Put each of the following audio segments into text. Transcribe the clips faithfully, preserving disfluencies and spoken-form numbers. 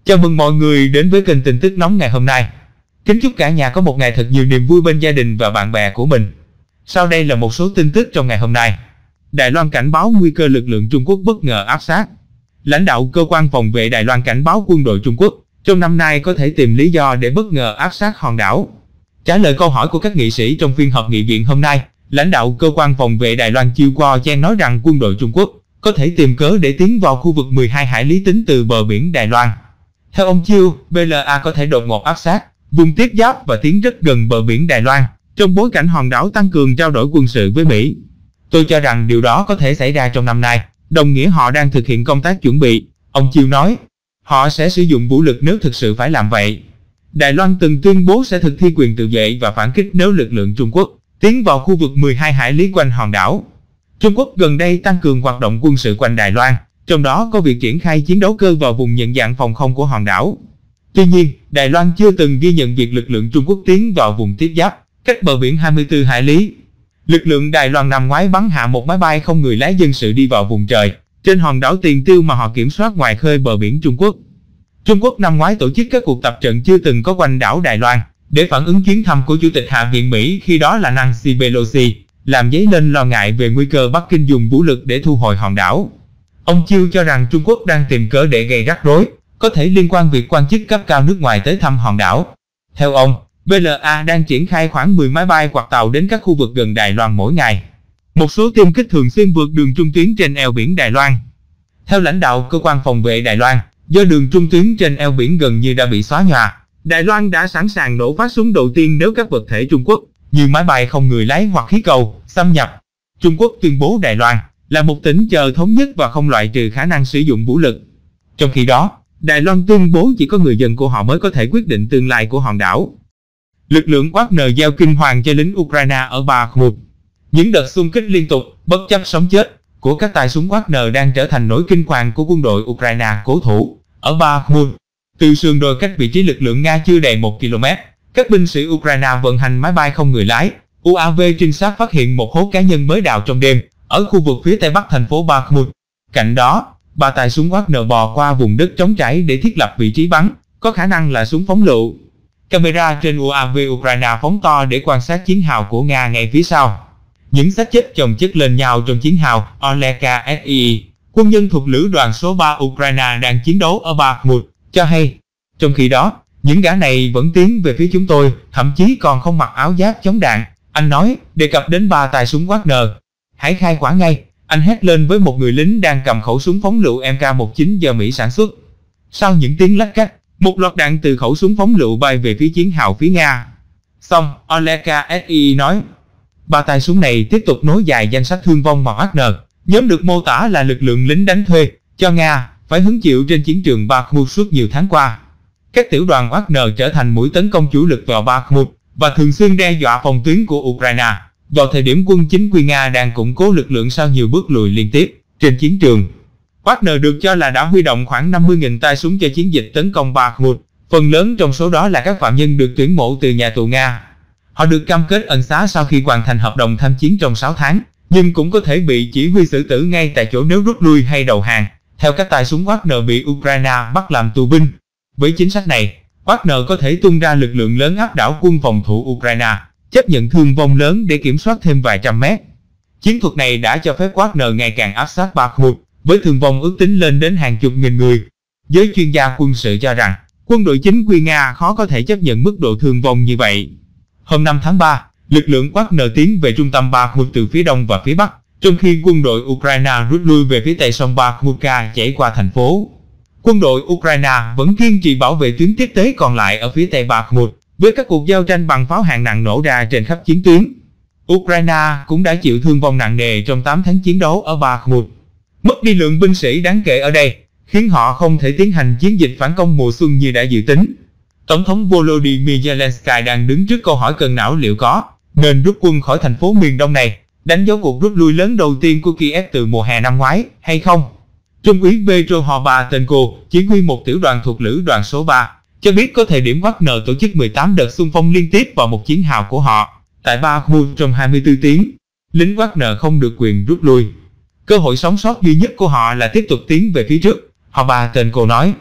Chào mừng mọi người đến với kênh tin tức nóng ngày hôm nay. Kính chúc cả nhà có một ngày thật nhiều niềm vui bên gia đình và bạn bè của mình. Sau đây là một số tin tức trong ngày hôm nay. Đài Loan cảnh báo nguy cơ lực lượng Trung Quốc bất ngờ áp sát. Lãnh đạo cơ quan phòng vệ Đài Loan cảnh báo quân đội Trung Quốc trong năm nay có thể tìm lý do để bất ngờ áp sát hòn đảo. Trả lời câu hỏi của các nghị sĩ trong phiên họp nghị viện hôm nay, lãnh đạo cơ quan phòng vệ Đài Loan Chiêu Guo Chen nói rằng quân đội Trung Quốc có thể tìm cớ để tiến vào khu vực mười hai hải lý tính từ bờ biển Đài Loan. Theo ông Chiêu, bê lờ a có thể đột ngột áp sát vùng tiếp giáp và tiến rất gần bờ biển Đài Loan trong bối cảnh hòn đảo tăng cường trao đổi quân sự với Mỹ. Tôi cho rằng điều đó có thể xảy ra trong năm nay, đồng nghĩa họ đang thực hiện công tác chuẩn bị. Ông Chiêu nói, họ sẽ sử dụng vũ lực nếu thực sự phải làm vậy. Đài Loan từng tuyên bố sẽ thực thi quyền tự vệ và phản kích nếu lực lượng Trung Quốc tiến vào khu vực mười hai hải lý quanh hòn đảo. Trung Quốc gần đây tăng cường hoạt động quân sự quanh Đài Loan, trong đó có việc triển khai chiến đấu cơ vào vùng nhận dạng phòng không của hòn đảo. Tuy nhiên, Đài Loan chưa từng ghi nhận việc lực lượng Trung Quốc tiến vào vùng tiếp giáp, cách bờ biển hai mươi tư hải lý. Lực lượng Đài Loan năm ngoái bắn hạ một máy bay không người lái dân sự đi vào vùng trời trên hòn đảo Tiền Tiêu mà họ kiểm soát ngoài khơi bờ biển Trung Quốc. Trung Quốc năm ngoái tổ chức các cuộc tập trận chưa từng có quanh đảo Đài Loan để phản ứng chuyến thăm của Chủ tịch Hạ viện Mỹ khi đó là Nancy Pelosi, làm dấy lên lo ngại về nguy cơ Bắc Kinh dùng vũ lực để thu hồi hòn đảo. Ông Chiêu cho rằng Trung Quốc đang tìm cớ để gây rắc rối, có thể liên quan việc quan chức cấp cao nước ngoài tới thăm hòn đảo. Theo ông, bê lờ a đang triển khai khoảng mười máy bay hoặc tàu đến các khu vực gần Đài Loan mỗi ngày. Một số tiêm kích thường xuyên vượt đường trung tuyến trên eo biển Đài Loan. Theo lãnh đạo cơ quan phòng vệ Đài Loan, do đường trung tuyến trên eo biển gần như đã bị xóa nhòa, Đài Loan đã sẵn sàng nổ phát súng đầu tiên nếu các vật thể Trung Quốc như máy bay không người lái hoặc khí cầu xâm nhập. Trung Quốc tuyên bố Đài Loan là một tỉnh chờ thống nhất và không loại trừ khả năng sử dụng vũ lực. Trong khi đó, Đài Loan tuyên bố chỉ có người dân của họ mới có thể quyết định tương lai của hòn đảo. Lực lượng Wagner gieo kinh hoàng cho lính Ukraine ở Bakhmut. Những đợt xung kích liên tục, bất chấp sống chết, của các tay súng Wagner đang trở thành nỗi kinh hoàng của quân đội Ukraine cố thủ ở Bakhmut. Từ sườn đồi cách vị trí lực lượng Nga chưa đầy một ki lô mét, các binh sĩ Ukraine vận hành máy bay không người lái u a vê trinh sát phát hiện một hố cá nhân mới đào trong đêm ở khu vực phía tây bắc thành phố Bakhmut. Cạnh đó, ba tay súng Wagner bò qua vùng đất trống trải để thiết lập vị trí bắn, có khả năng là súng phóng lựu. Camera trên u a vê Ukraine phóng to để quan sát chiến hào của Nga ngay phía sau. Những xác chết chồng chất lên nhau trong chiến hào Oleka ét i i, quân nhân thuộc lữ đoàn số ba Ukraine đang chiến đấu ở Bakhmut, cho hay. Trong khi đó, những gã này vẫn tiến về phía chúng tôi, thậm chí còn không mặc áo giáp chống đạn, anh nói, đề cập đến ba tay súng Wagner. Hãy khai quả ngay, anh hét lên với một người lính đang cầm khẩu súng phóng lựu em ca mười chín do Mỹ sản xuất. Sau những tiếng lách cách, một loạt đạn từ khẩu súng phóng lựu bay về phía chiến hào phía Nga. Xong, Oleka ét i i nói, ba tay súng này tiếp tục nối dài danh sách thương vong mà Wagner, nhóm được mô tả là lực lượng lính đánh thuê cho Nga, phải hứng chịu trên chiến trường Bakhmut suốt nhiều tháng qua. Các tiểu đoàn Wagner trở thành mũi tấn công chủ lực vào Bakhmut và thường xuyên đe dọa phòng tuyến của Ukraine, vào thời điểm quân chính quy Nga đang củng cố lực lượng sau nhiều bước lùi liên tiếp trên chiến trường. Wagner được cho là đã huy động khoảng năm mươi nghìn tay súng cho chiến dịch tấn công Bakhmut, phần lớn trong số đó là các phạm nhân được tuyển mộ từ nhà tù Nga. Họ được cam kết ân xá sau khi hoàn thành hợp đồng tham chiến trong sáu tháng, nhưng cũng có thể bị chỉ huy xử tử ngay tại chỗ nếu rút lui hay đầu hàng, theo các tay súng Wagner bị Ukraine bắt làm tù binh. Với chính sách này, Wagner có thể tung ra lực lượng lớn áp đảo quân phòng thủ Ukraine, chấp nhận thương vong lớn để kiểm soát thêm vài trăm mét. Chiến thuật này đã cho phép Wagner ngày càng áp sát Bakhmut, với thương vong ước tính lên đến hàng chục nghìn người. Giới chuyên gia quân sự cho rằng, quân đội chính quy Nga khó có thể chấp nhận mức độ thương vong như vậy. Hôm năm tháng ba, lực lượng Wagner tiến về trung tâm Bakhmut từ phía đông và phía bắc, trong khi quân đội Ukraine rút lui về phía tây sông Bakhmutka chảy qua thành phố. Quân đội Ukraine vẫn kiên trì bảo vệ tuyến tiếp tế còn lại ở phía tây Bakhmut, với các cuộc giao tranh bằng pháo hạng nặng nổ ra trên khắp chiến tuyến. Ukraine cũng đã chịu thương vong nặng nề trong tám tháng chiến đấu ở Bakhmut. Mất đi lượng binh sĩ đáng kể ở đây, khiến họ không thể tiến hành chiến dịch phản công mùa xuân như đã dự tính. Tổng thống Volodymyr Zelensky đang đứng trước câu hỏi cân não liệu có nên rút quân khỏi thành phố miền đông này, đánh dấu cuộc rút lui lớn đầu tiên của Kiev từ mùa hè năm ngoái, hay không? Trung úy Petro Hobatenko, chỉ huy một tiểu đoàn thuộc lữ đoàn số ba, cho biết có thời điểm Wagner tổ chức mười tám đợt xung phong liên tiếp vào một chiến hào của họ tại Bakhmut trong hai mươi tư tiếng. Lính Wagner không được quyền rút lui. Cơ hội sống sót duy nhất của họ là tiếp tục tiến về phía trước, Hobatenko nói.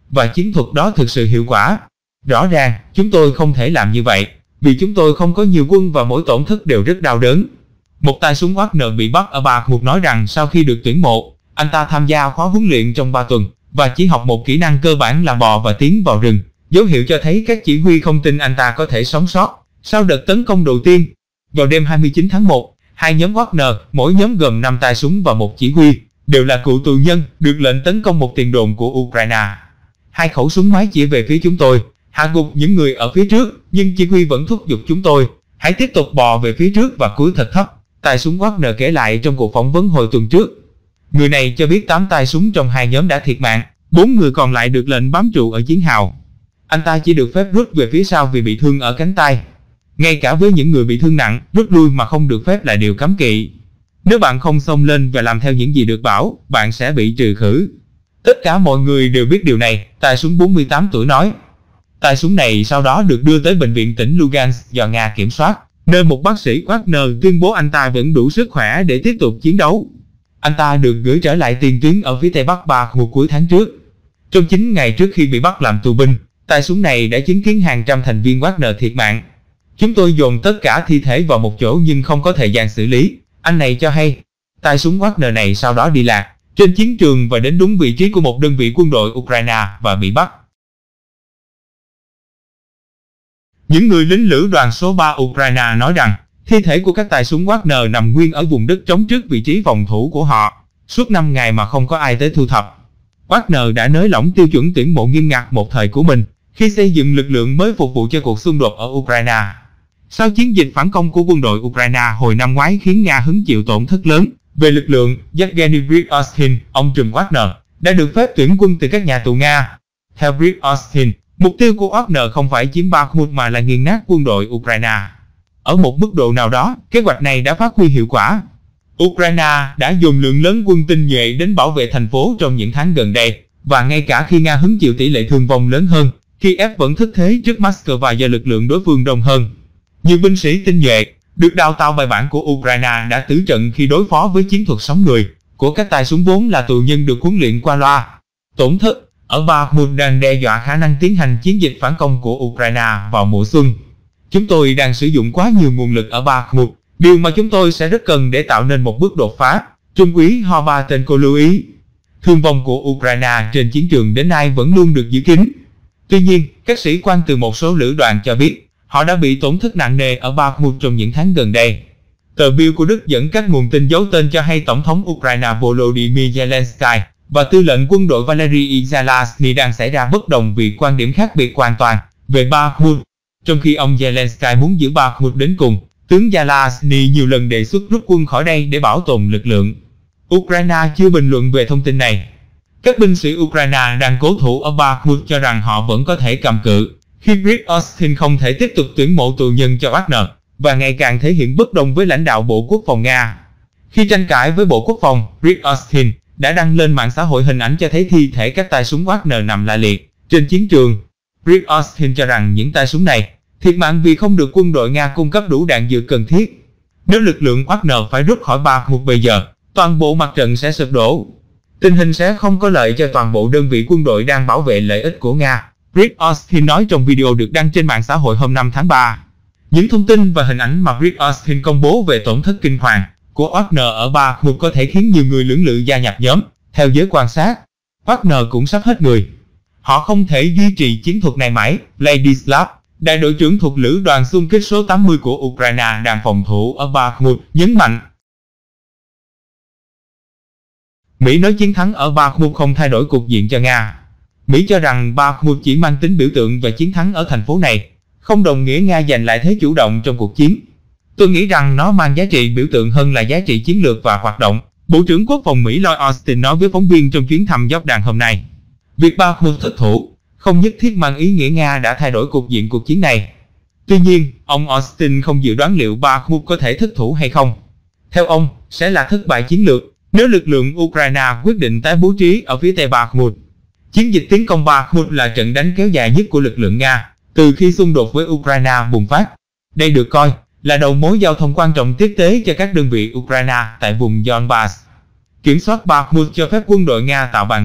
và chiến thuật đó thực sự hiệu quả. Rõ ràng, chúng tôi không thể làm như vậy, vì chúng tôi không có nhiều quân và mỗi tổn thất đều rất đau đớn. Một tay súng Wagner bị bắt ở Bakhmut nói rằng sau khi được tuyển mộ, anh ta tham gia khóa huấn luyện trong ba tuần và chỉ học một kỹ năng cơ bản là bò và tiến vào rừng, dấu hiệu cho thấy các chỉ huy không tin anh ta có thể sống sót sau đợt tấn công đầu tiên. Vào đêm hai mươi chín tháng một, hai nhóm Wagner, mỗi nhóm gồm năm tay súng và một chỉ huy, đều là cựu tù nhân, được lệnh tấn công một tiền đồn của Ukraine. Hai khẩu súng máy chỉ về phía chúng tôi, hạ gục những người ở phía trước, nhưng chỉ huy vẫn thúc giục chúng tôi, hãy tiếp tục bò về phía trước và cúi thật thấp. Tay súng Wagner kể lại trong cuộc phỏng vấn hồi tuần trước. Người này cho biết tám tay súng trong hai nhóm đã thiệt mạng, bốn người còn lại được lệnh bám trụ ở chiến hào. Anh ta chỉ được phép rút về phía sau vì bị thương ở cánh tay. Ngay cả với những người bị thương nặng, rút lui mà không được phép là điều cấm kỵ. Nếu bạn không xông lên và làm theo những gì được bảo, bạn sẽ bị trừ khử. Tất cả mọi người đều biết điều này, tay súng bốn mươi tám tuổi nói. Tay súng này sau đó được đưa tới bệnh viện tỉnh Lugansk do Nga kiểm soát, nơi một bác sĩ Wagner tuyên bố anh ta vẫn đủ sức khỏe để tiếp tục chiến đấu. Anh ta được gửi trở lại tiền tuyến ở phía tây bắc Bakhmut cuối tháng trước. Trong chín ngày trước khi bị bắt làm tù binh, tay súng này đã chứng kiến hàng trăm thành viên Wagner thiệt mạng. Chúng tôi dồn tất cả thi thể vào một chỗ nhưng không có thời gian xử lý, anh này cho hay. Tay súng Wagner này sau đó đi lạc trên chiến trường và đến đúng vị trí của một đơn vị quân đội Ukraine và bị bắt. Những người lính lữ đoàn số ba Ukraine nói rằng thi thể của các tay súng Wagner nằm nguyên ở vùng đất trống trước vị trí phòng thủ của họ, suốt năm ngày mà không có ai tới thu thập. Wagner đã nới lỏng tiêu chuẩn tuyển mộ nghiêm ngặt một thời của mình khi xây dựng lực lượng mới phục vụ cho cuộc xung đột ở Ukraine. Sau chiến dịch phản công của quân đội Ukraine hồi năm ngoái khiến Nga hứng chịu tổn thất lớn về lực lượng, Yevgeny Prigozhin, ông trùm Wagner, đã được phép tuyển quân từ các nhà tù Nga. Theo Prigozhin, mục tiêu của Wagner không phải chiếm Bakhmut mà là nghiền nát quân đội Ukraine. Ở một mức độ nào đó, kế hoạch này đã phát huy hiệu quả. Ukraine đã dồn lượng lớn quân tinh nhuệ đến bảo vệ thành phố trong những tháng gần đây, và ngay cả khi Nga hứng chịu tỷ lệ thương vong lớn hơn, Kiev vẫn thất thế trước Moscow do lực lượng đối phương đông hơn. Nhiều binh sĩ tinh nhuệ, được đào tạo bài bản của Ukraine đã tử trận khi đối phó với chiến thuật sống người của các tay súng vốn là tù nhân được huấn luyện qua loa. Tổn thất ở Bakhmut đang đe dọa khả năng tiến hành chiến dịch phản công của Ukraine vào mùa xuân. Chúng tôi đang sử dụng quá nhiều nguồn lực ở Bakhmut, điều mà chúng tôi sẽ rất cần để tạo nên một bước đột phá, Trung úy Horbatenko lưu ý. Thương vong của Ukraine trên chiến trường đến nay vẫn luôn được giữ kín. Tuy nhiên, các sĩ quan từ một số lữ đoàn cho biết họ đã bị tổn thất nặng nề ở Bakhmut trong những tháng gần đây. Tờ Bill của Đức dẫn các nguồn tin giấu tên cho hay Tổng thống Ukraine Volodymyr Zelensky và Tư lệnh quân đội Valery Zaluzhny đang xảy ra bất đồng vì quan điểm khác biệt hoàn toàn về Bakhmut. Trong khi ông Zelensky muốn giữ Bakhmut đến cùng, tướng Zaluzhny nhiều lần đề xuất rút quân khỏi đây để bảo tồn lực lượng. Ukraine chưa bình luận về thông tin này. Các binh sĩ Ukraine đang cố thủ ở Bakhmut cho rằng họ vẫn có thể cầm cự khi Prigozhin không thể tiếp tục tuyển mộ tù nhân cho Wagner, và ngày càng thể hiện bất đồng với lãnh đạo Bộ Quốc phòng Nga. Khi tranh cãi với Bộ Quốc phòng, Prigozhin đã đăng lên mạng xã hội hình ảnh cho thấy thi thể các tay súng Wagner nằm la liệt trên chiến trường. Prigozhin cho rằng những tay súng này thiệt mạng vì không được quân đội Nga cung cấp đủ đạn dược cần thiết. Nếu lực lượng Wagner phải rút khỏi Bakhmut bây giờ, toàn bộ mặt trận sẽ sụp đổ. Tình hình sẽ không có lợi cho toàn bộ đơn vị quân đội đang bảo vệ lợi ích của Nga, Prigozhin nói trong video được đăng trên mạng xã hội hôm năm tháng ba. Những thông tin và hình ảnh mà Prigozhin công bố về tổn thất kinh hoàng của Wagner ở Bakhmut có thể khiến nhiều người lưỡng lự gia nhập nhóm. Theo giới quan sát, Wagner cũng sắp hết người. Họ không thể duy trì chiến thuật này mãi, Vladislav, đại đội trưởng thuộc lữ đoàn xung kích số tám mươi của Ukraine đang phòng thủ ở Bakhmut, nhấn mạnh. Mỹ nói chiến thắng ở Bakhmut không thay đổi cục diện cho Nga. Mỹ cho rằng Bakhmut chỉ mang tính biểu tượng và chiến thắng ở thành phố này không đồng nghĩa Nga giành lại thế chủ động trong cuộc chiến. Tôi nghĩ rằng nó mang giá trị biểu tượng hơn là giá trị chiến lược và hoạt động, Bộ trưởng Quốc phòng Mỹ Lloyd Austin nói với phóng viên trong chuyến thăm Jordan hôm nay. Việc Bakhmut thất thủ không nhất thiết mang ý nghĩa Nga đã thay đổi cục diện cuộc chiến này. Tuy nhiên, ông Austin không dự đoán liệu Bakhmut có thể thất thủ hay không. Theo ông, sẽ là thất bại chiến lược nếu lực lượng Ukraine quyết định tái bố trí ở phía tây Bakhmut. Chiến dịch tiến công Bakhmut là trận đánh kéo dài nhất của lực lượng Nga từ khi xung đột với Ukraine bùng phát. Đây được coi là đầu mối giao thông quan trọng tiếp tế cho các đơn vị Ukraine tại vùng Donbass. Kiểm soát Bakhmut cho phép quân đội Nga tạo bàn đạp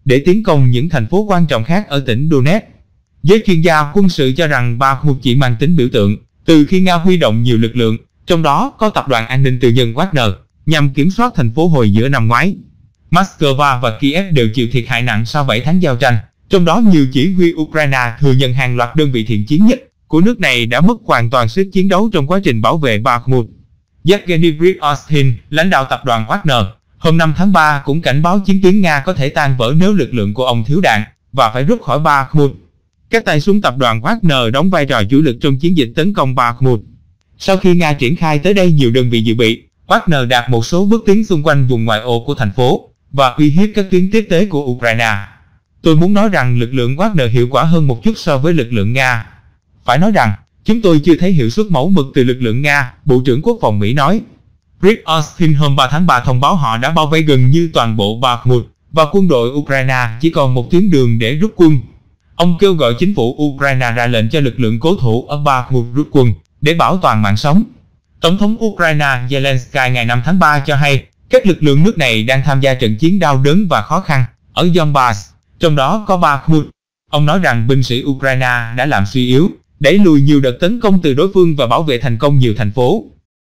để tiến công những thành phố quan trọng khác ở tỉnh Donetsk. Giới chuyên gia quân sự cho rằng Bakhmut chỉ mang tính biểu tượng, từ khi Nga huy động nhiều lực lượng, trong đó có tập đoàn an ninh tư nhân Wagner, nhằm kiểm soát thành phố hồi giữa năm ngoái. Moscow và Kiev đều chịu thiệt hại nặng sau bảy tháng giao tranh, trong đó nhiều chỉ huy Ukraine thừa nhận hàng loạt đơn vị thiện chiến nhất của nước này đã mất hoàn toàn sức chiến đấu trong quá trình bảo vệ Bakhmut. Yevgeny Prigozhin, lãnh đạo tập đoàn Wagner, hôm năm tháng ba cũng cảnh báo chiến tuyến Nga có thể tan vỡ nếu lực lượng của ông thiếu đạn và phải rút khỏi Bakhmut. Các tay súng tập đoàn Wagner đóng vai trò chủ lực trong chiến dịch tấn công Bakhmut. Sau khi Nga triển khai tới đây nhiều đơn vị dự bị, Wagner đạt một số bước tiến xung quanh vùng ngoại ô của thành phố và uy hiếp các tuyến tiếp tế của Ukraine. Tôi muốn nói rằng lực lượng Wagner hiệu quả hơn một chút so với lực lượng Nga. Phải nói rằng, chúng tôi chưa thấy hiệu suất mẫu mực từ lực lượng Nga, Bộ trưởng Quốc phòng Mỹ nói. Prigozhin hôm ba tháng ba thông báo họ đã bao vây gần như toàn bộ Bakhmut và quân đội Ukraine chỉ còn một tuyến đường để rút quân. Ông kêu gọi chính phủ Ukraine ra lệnh cho lực lượng cố thủ ở Bakhmut rút quân để bảo toàn mạng sống. Tổng thống Ukraine Zelensky ngày năm tháng ba cho hay các lực lượng nước này đang tham gia trận chiến đau đớn và khó khăn ở Donbass, trong đó có Bakhmut. Ông nói rằng binh sĩ Ukraine đã làm suy yếu, đẩy lùi nhiều đợt tấn công từ đối phương và bảo vệ thành công nhiều thành phố.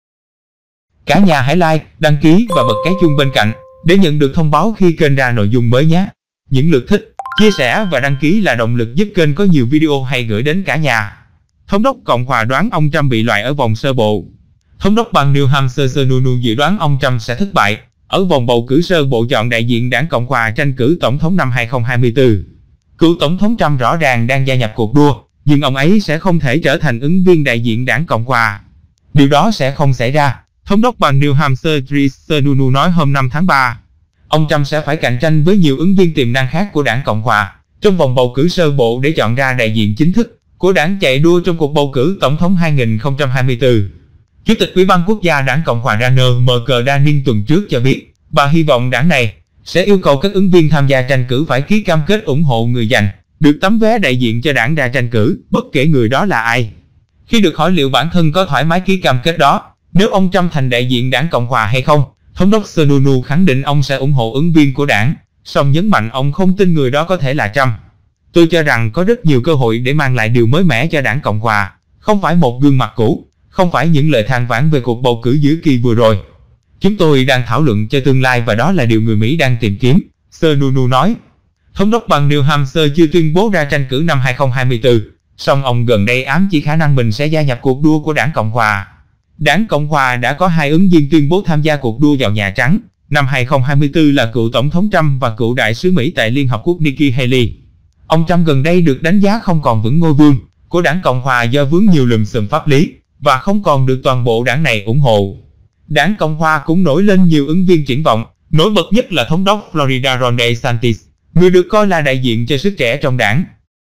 Cả nhà hãy like, đăng ký và bật cái chuông bên cạnh để nhận được thông báo khi kênh ra nội dung mới nhé. Những lượt thích, chia sẻ và đăng ký là động lực giúp kênh có nhiều video hay gửi đến cả nhà. Thống đốc Cộng hòa đoán ông Trump bị loại ở vòng sơ bộ. Thống đốc bang New Hampshire Sununu dự đoán ông Trump sẽ thất bại ở vòng bầu cử sơ bộ chọn đại diện đảng Cộng hòa tranh cử tổng thống năm hai không hai tư. Cựu tổng thống Trump rõ ràng đang gia nhập cuộc đua, nhưng ông ấy sẽ không thể trở thành ứng viên đại diện đảng Cộng hòa. Điều đó sẽ không xảy ra, thống đốc bang New Hampshire Chris Sununu nói hôm năm tháng ba. Ông Trump sẽ phải cạnh tranh với nhiều ứng viên tiềm năng khác của đảng Cộng hòa trong vòng bầu cử sơ bộ để chọn ra đại diện chính thức của đảng chạy đua trong cuộc bầu cử tổng thống hai không hai tư. Chủ tịch Ủy ban Quốc gia đảng Cộng hòa Rana McDaniel tuần trước cho biết, bà hy vọng đảng này sẽ yêu cầu các ứng viên tham gia tranh cử phải ký cam kết ủng hộ người giành được tấm vé đại diện cho đảng ra tranh cử, bất kể người đó là ai. Khi được hỏi liệu bản thân có thoải mái ký cam kết đó, nếu ông Trump thành đại diện đảng Cộng hòa hay không, thống đốc Sununu khẳng định ông sẽ ủng hộ ứng viên của đảng, song nhấn mạnh ông không tin người đó có thể là Trump. Tôi cho rằng có rất nhiều cơ hội để mang lại điều mới mẻ cho đảng Cộng hòa, không phải một gương mặt cũ, không phải những lời than vãn về cuộc bầu cử giữa kỳ vừa rồi. Chúng tôi đang thảo luận cho tương lai và đó là điều người Mỹ đang tìm kiếm, Sununu nói. Thống đốc bang New Hampshire chưa tuyên bố ra tranh cử năm hai không hai tư, song ông gần đây ám chỉ khả năng mình sẽ gia nhập cuộc đua của đảng Cộng hòa. Đảng Cộng hòa đã có hai ứng viên tuyên bố tham gia cuộc đua vào Nhà Trắng năm hai không hai tư là cựu tổng thống Trump và cựu đại sứ Mỹ tại Liên Hợp Quốc Nikki Haley. Ông Trump gần đây được đánh giá không còn vững ngôi vương của đảng Cộng hòa do vướng nhiều lùm xùm pháp lý và không còn được toàn bộ đảng này ủng hộ. Đảng Cộng hòa cũng nổi lên nhiều ứng viên triển vọng, nổi bật nhất là thống đốc Florida Ron DeSantis, người được coi là đại diện cho sức trẻ trong đảng.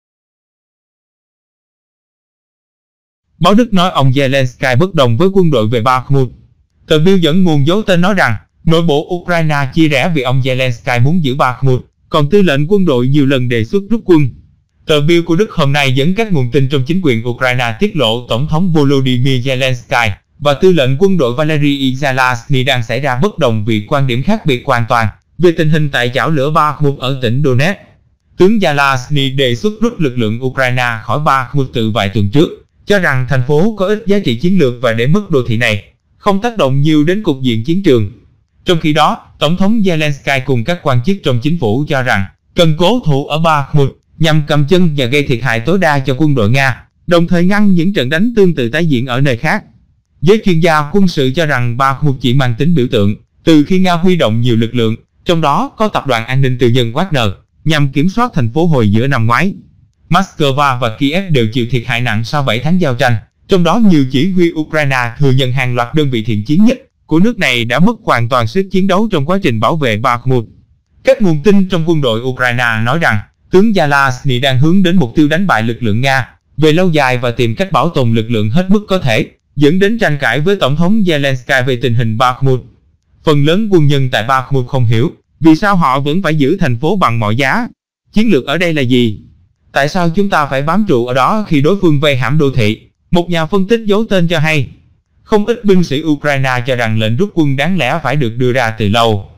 Báo Đức nói ông Zelensky bất đồng với quân đội về Bakhmut. Tờ Bill dẫn nguồn giấu tên nói rằng nội bộ Ukraine chia rẽ vì ông Zelensky muốn giữ Bakhmut, còn tư lệnh quân đội nhiều lần đề xuất rút quân. Tờ Bill của Đức hôm nay dẫn các nguồn tin trong chính quyền Ukraine tiết lộ Tổng thống Volodymyr Zelensky và tư lệnh quân đội Valery Zaluzhny đang xảy ra bất đồng vì quan điểm khác biệt hoàn toàn về tình hình tại chảo lửa Bakhmut ở tỉnh Donetsk. Tướng Zaluzhny đề xuất rút lực lượng Ukraine khỏi Bakhmut từ vài tuần trước, cho rằng thành phố có ít giá trị chiến lược và để mất đô thị này không tác động nhiều đến cục diện chiến trường. Trong khi đó, Tổng thống Zelensky cùng các quan chức trong chính phủ cho rằng cần cố thủ ở Bakhmut nhằm cầm chân và gây thiệt hại tối đa cho quân đội Nga, đồng thời ngăn những trận đánh tương tự tái diễn ở nơi khác. Giới chuyên gia quân sự cho rằng Bakhmut chỉ mang tính biểu tượng, từ khi Nga huy động nhiều lực lượng, trong đó có tập đoàn an ninh tư nhân Wagner, nhằm kiểm soát thành phố hồi giữa năm ngoái. Moscow và Kiev đều chịu thiệt hại nặng sau bảy tháng giao tranh, trong đó nhiều chỉ huy Ukraine thừa nhận hàng loạt đơn vị thiện chiến nhất của nước này đã mất hoàn toàn sức chiến đấu trong quá trình bảo vệ Bakhmut. Các nguồn tin trong quân đội Ukraine nói rằng tướng Zaluzhny đang hướng đến mục tiêu đánh bại lực lượng Nga về lâu dài và tìm cách bảo tồn lực lượng hết mức có thể, dẫn đến tranh cãi với Tổng thống Zelensky về tình hình Bakhmut. Phần lớn quân nhân tại Bakhmut không hiểu vì sao họ vẫn phải giữ thành phố bằng mọi giá. Chiến lược ở đây là gì? Tại sao chúng ta phải bám trụ ở đó khi đối phương vây hãm đô thị? Một nhà phân tích giấu tên cho hay. Không ít binh sĩ Ukraine cho rằng lệnh rút quân đáng lẽ phải được đưa ra từ lâu.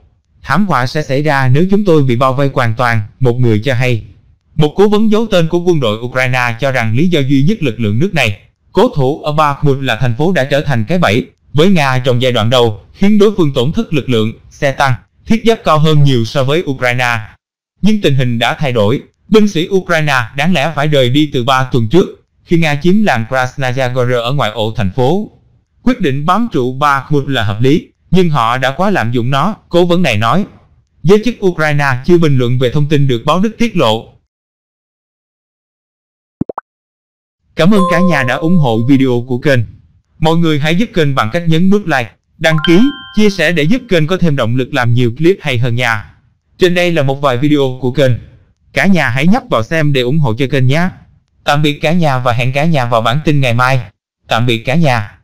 thảm họa sẽ xảy ra nếu chúng tôi bị bao vây hoàn toàn, một người cho hay. Một cố vấn giấu tên của quân đội Ukraine cho rằng lý do duy nhất lực lượng nước này cố thủ ở Bakhmut là thành phố đã trở thành cái bẫy với Nga trong giai đoạn đầu, khiến đối phương tổn thất lực lượng, xe tăng, thiết giáp cao hơn nhiều so với Ukraine. Nhưng tình hình đã thay đổi, binh sĩ Ukraine đáng lẽ phải rời đi từ ba tuần trước, khi Nga chiếm làng Krasnaya Gora ở ngoại ô thành phố. Quyết định bám trụ Bakhmut là hợp lý, nhưng họ đã quá lạm dụng nó, cố vấn này nói. Giới chức Ukraine chưa bình luận về thông tin được báo Đức tiết lộ. Cảm ơn cả nhà đã ủng hộ video của kênh. Mọi người hãy giúp kênh bằng cách nhấn nút like, đăng ký, chia sẻ để giúp kênh có thêm động lực làm nhiều clip hay hơn nha. Trên đây là một vài video của kênh. Cả nhà hãy nhấp vào xem để ủng hộ cho kênh nhé. Tạm biệt cả nhà và hẹn cả nhà vào bản tin ngày mai. Tạm biệt cả nhà.